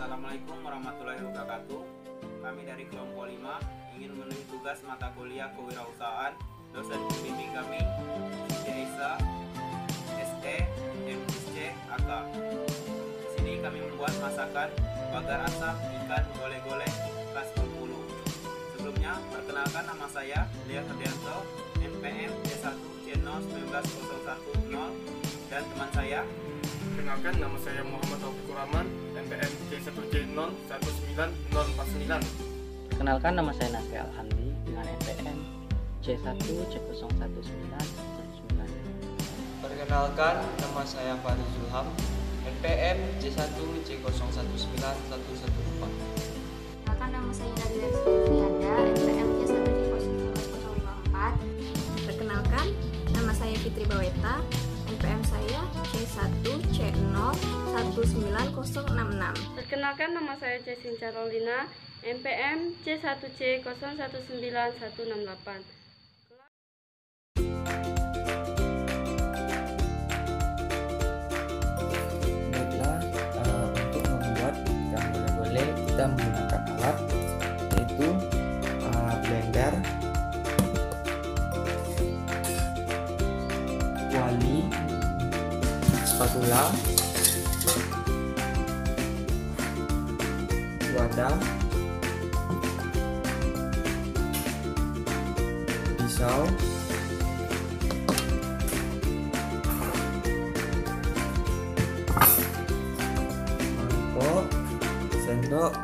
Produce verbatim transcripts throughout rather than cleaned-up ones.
Assalamualaikum warahmatullahi wabarakatuh. Kami dari kelompok lima ingin memenuhi tugas mata kuliah kewirausahaan. Dosen pembimbing kami Siti Aisyah, S E, M C, A K. Di sini kami membuat masakan bagar asap ikan gole-gole khas Bengkulu. Sebelumnya, perkenalkan nama saya Lia Ferdianto, N P M C satu C nol satu sembilan nol satu nol, dan teman saya. Perkenalkan, nama saya Muhammad Taufikur Rahman, N P M C satu C nol satu sembilan nol empat sembilan. Perkenalkan, nama saya Nasri Alhamdi dengan N P M C satu C nol satu sembilan satu sembilan. Perkenalkan, nama saya Farid Zulham, N P M C satu C nol satu sembilan satu satu empat. Perkenalkan, nama saya Nadira Sulfianda, N P M C satu C nol nol lima empat. Perkenalkan, nama saya Fitri Baweta, N P M saya C satu C nol satu sembilan nol enam enam. Perkenalkan, nama saya Cesin Carolina, N P M C satu C nol satu sembilan satu enam delapan. Baiklah, uh, untuk membuat ikan gole-gole kita menggunakan alat yaitu uh, blender, kuali, spatula, wadah, pisau, mangkok, sendok,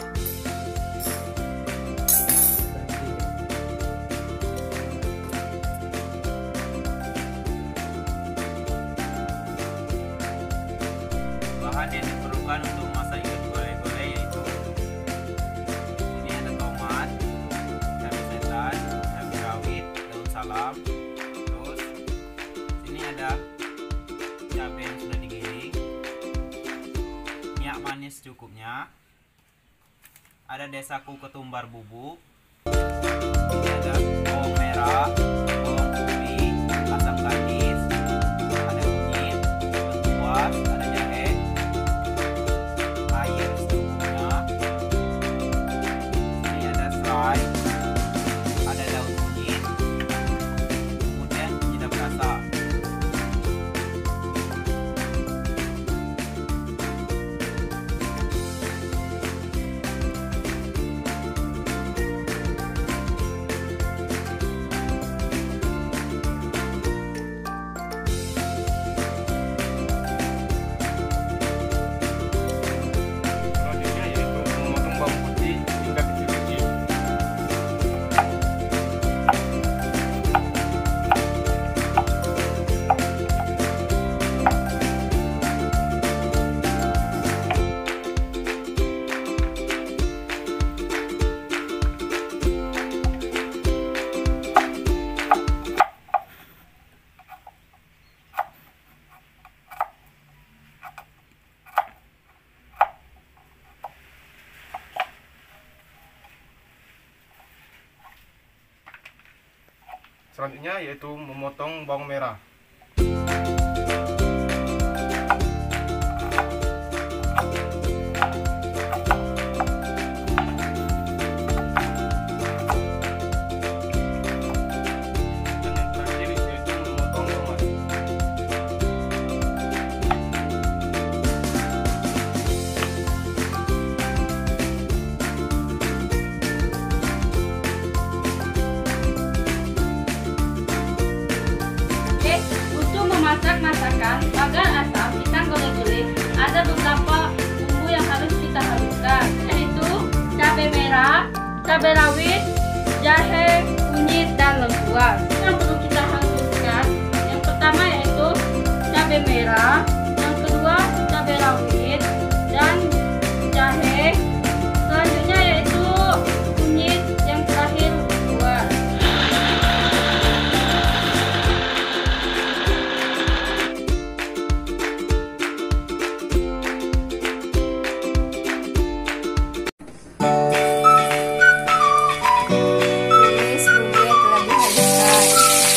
Bahan yang diperlukan untuk memasak ikan gole-gole yaitu ini ada tomat, cabai setan, cabai rawit, daun salam. Terus sini ada cabai yang sudah digiling, minyak manis secukupnya, ada desaku ketumbar bubuk, ini ada bawang merah, bawang putih, asam manis, ada kunyit, lengkuas, ada jahe, air secukupnya. Ini ada serai, ada daun kunyit, kemudian penyedap rasa. Selanjutnya yaitu memotong bawang putih hingga kecil-kecil. Selanjutnya yaitu memotong bawang merah. Dan yang terakhir yaitu memotong tomat. Oke, untuk memasak masakan bagar asam ikan gole-gole ada beberapa bumbu yang harus kita haluskan, yaitu cabai merah, cabai rawit, jahe, kunyit, dan lengkuas. Yang perlu kita haluskan, yang pertama yaitu cabai merah, yang kedua cabai rawit, dan jahe. Selanjutnya yaitu kunyit, yang terakhir lengkuas. Tulis bumbu yang telah dihaluskan.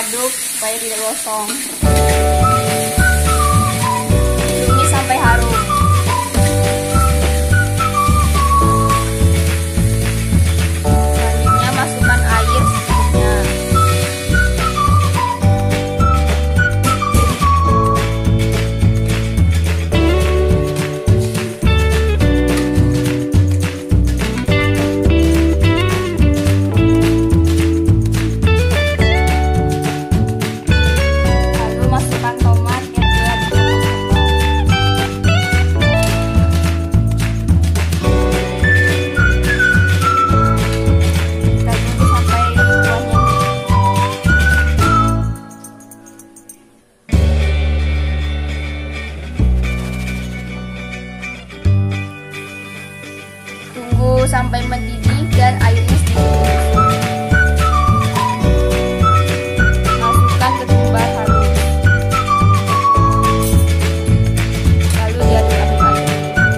aduk supaya tidak gosong. Tumis sampai harum. Selanjutnya masukkan air secukupnya. Sampai mendidih dan airnya sedikit menyusut. Masukkan ketumbar halus. Lalu diaduk-aduk lagi.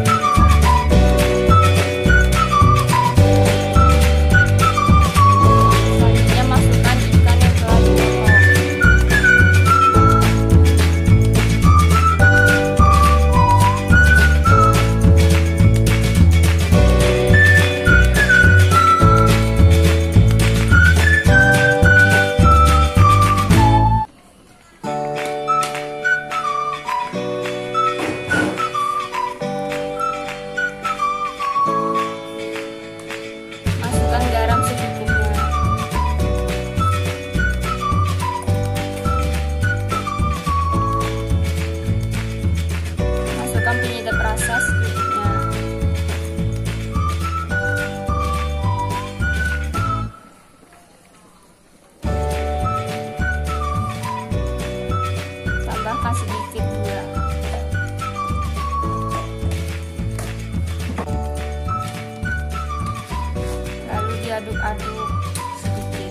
Selanjutnya masukkan ikan yang telah dipotong. Masukkan garam secukupnya. Masukkan penyedap rasa secukupnya. Tambahkan sedikit gula. Lalu diaduk-aduk sedikit.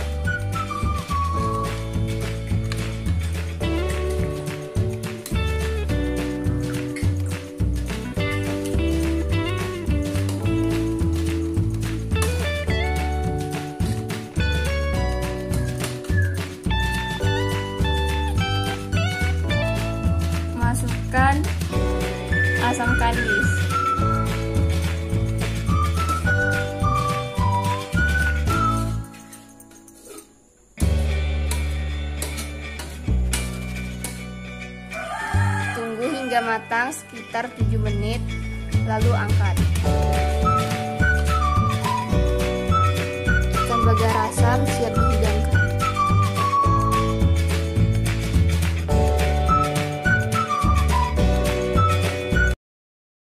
Masukkan asam kandis. Tunggu hingga matang sekitar tujuh menit, lalu angkat. Ikan baga rasam siap